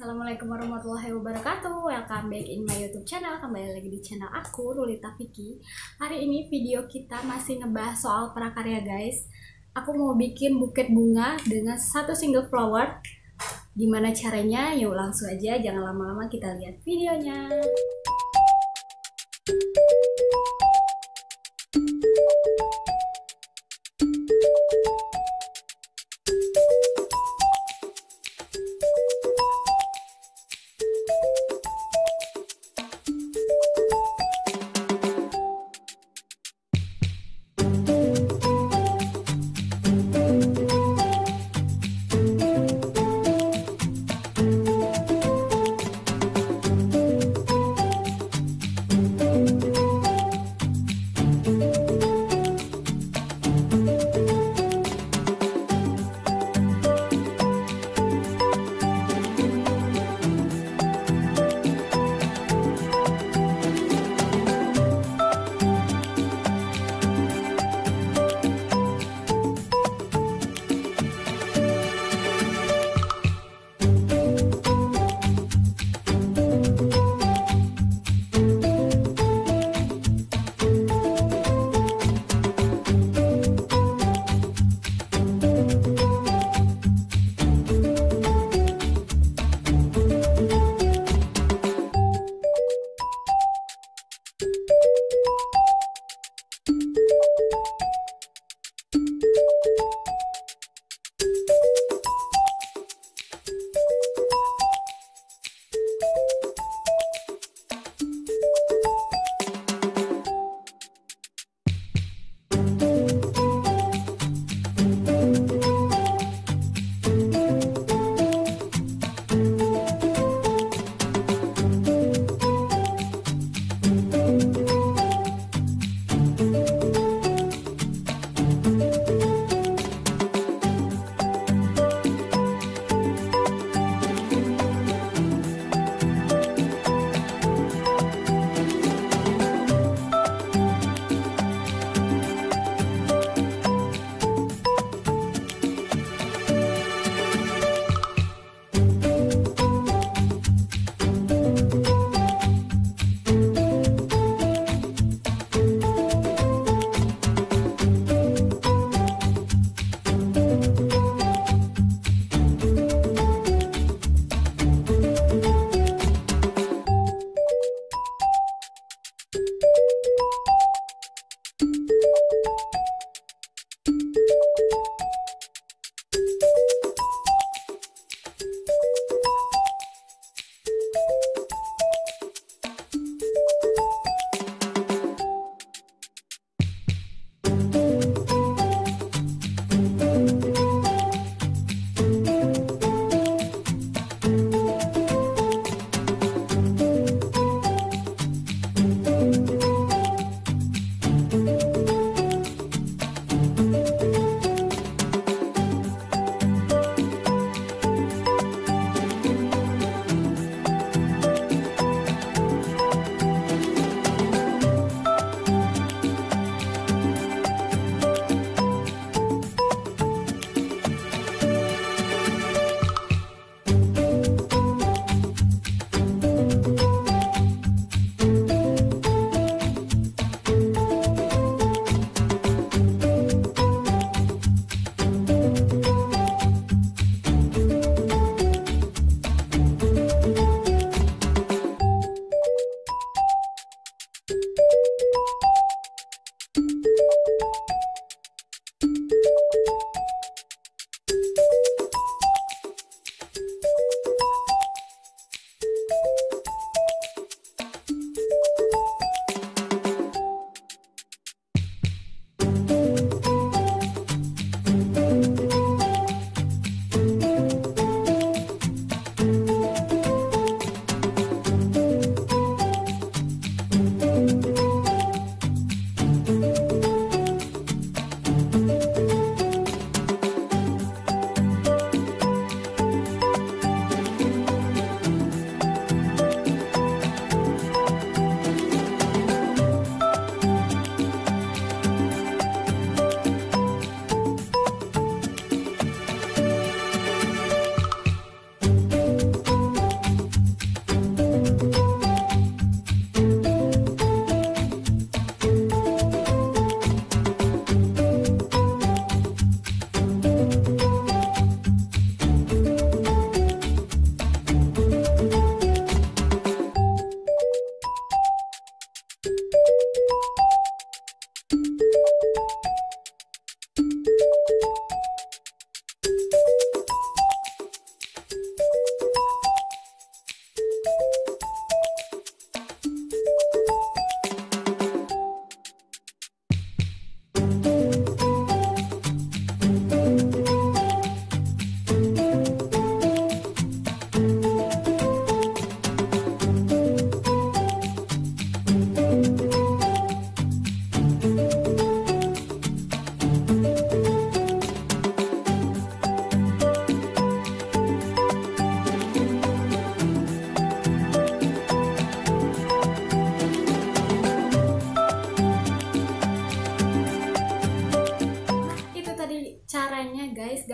Assalamualaikum warahmatullahi wabarakatuh. Welcome back in my YouTube channel. Kembali lagi di channel aku, Rulita Vicky. Hari ini video kita masih ngebahas soal prakarya, guys. Aku mau bikin buket bunga dengan satu single flower. Gimana caranya? Yuk langsung aja, jangan lama-lama, kita lihat videonya.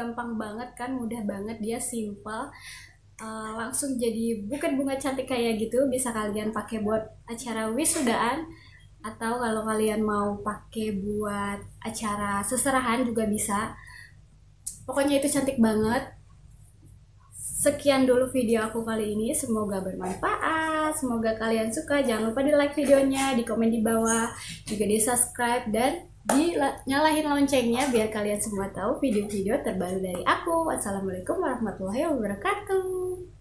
gampang banget kan, mudah banget, dia simple. Langsung jadi buket bunga cantik kayak gitu. Bisa kalian pakai buat acara wisudaan, atau kalau kalian mau pakai buat acara seserahan juga bisa. Pokoknya itu cantik banget. Sekian dulu video aku kali ini, semoga bermanfaat, semoga kalian suka. Jangan lupa di like videonya, di komen di bawah, juga di subscribe, dan nyalahin loncengnya biar kalian semua tahu video-video terbaru dari aku. Wassalamualaikum warahmatullahi wabarakatuh.